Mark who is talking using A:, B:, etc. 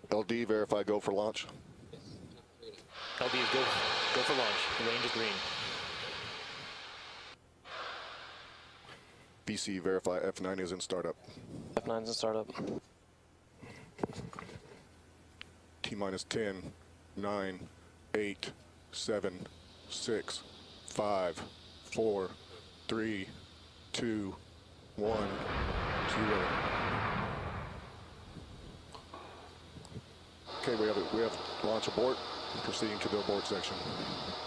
A: LD, verify go for launch.
B: LD is go for launch. Range is green.
A: BC, verify F9 is in startup.
C: F9 is in startup.
A: T minus 10, 9, 8, 7, 6, 5, 4, 3, 2, 1, 0. Okay, we have launch abort. Proceeding to the abort section.